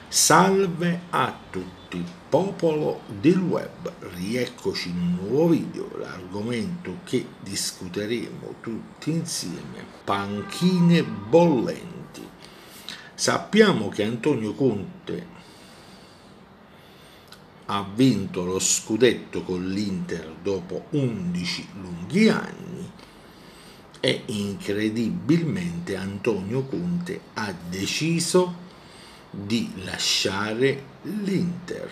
Salve a tutti, popolo del web, rieccoci in un nuovo video. L'argomento che discuteremo tutti insieme: panchine bollenti. Sappiamo che Antonio Conte ha vinto lo scudetto con l'Inter dopo 11 lunghi anni e incredibilmente Antonio Conte ha deciso di lasciare l'Inter.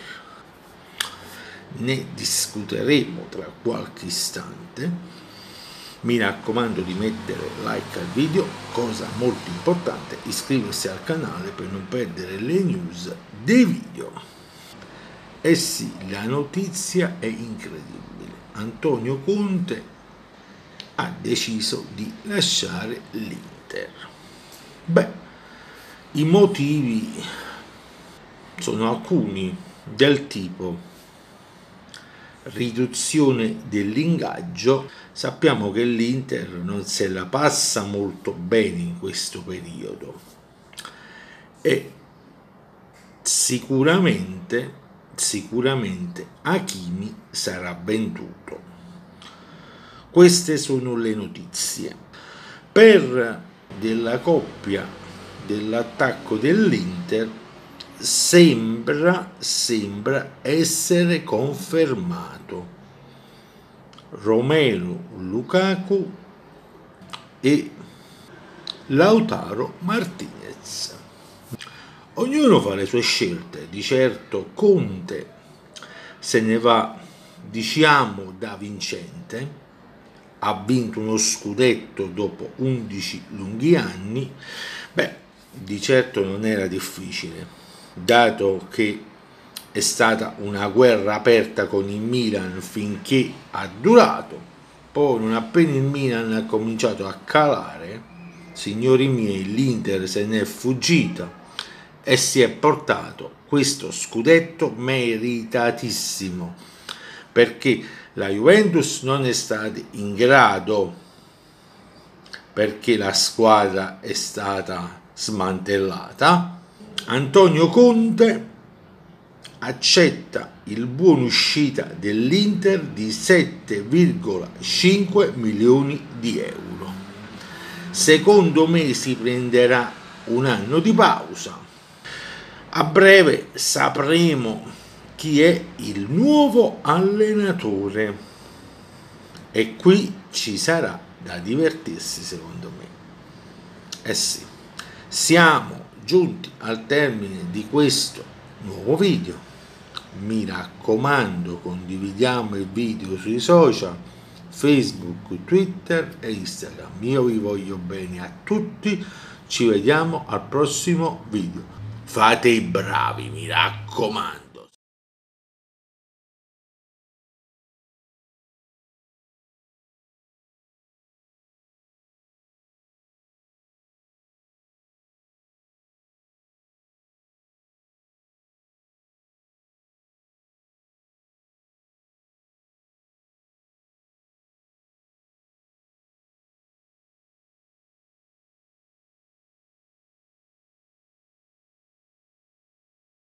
Ne discuteremo tra qualche istante. Mi raccomando di mettere like al video, cosa molto importante, iscriversi al canale per non perdere le news dei video. Eh sì, la notizia è incredibile. Antonio Conte ha deciso di lasciare l'Inter. Beh, i motivi sono alcuni, del tipo riduzione dell'ingaggio. Sappiamo che l'Inter non se la passa molto bene in questo periodo e sicuramente Hakimi sarà venduto. Queste sono le notizie. Per della coppia dell'attacco dell'Inter sembra essere confermato Romelu Lukaku e Lautaro Martinez. Ognuno fa le sue scelte. Di certo Conte se ne va, diciamo, da vincente. Ha vinto uno scudetto dopo 11 lunghi anni. Beh, di certo non era difficile, dato che è stata una guerra aperta con il Milan finché ha durato. Poi, non appena il Milan ha cominciato a calare, signori miei, l'Inter se n'è fuggita e si è portato questo scudetto meritatissimo, perché la Juventus non è stata in grado, perché la squadra è stata smantellata. Antonio Conte accetta il buon uscita dell'Inter di 7,5 milioni di euro. Secondo me si prenderà un anno di pausa. A breve sapremo chi è il nuovo allenatore e qui ci sarà da divertirsi, secondo me. Eh sì, siamo giunti al termine di questo nuovo video. Mi raccomando, condividiamo il video sui social Facebook, Twitter e Instagram. Io vi voglio bene a tutti, ci vediamo al prossimo video. Fate i bravi, mi raccomando.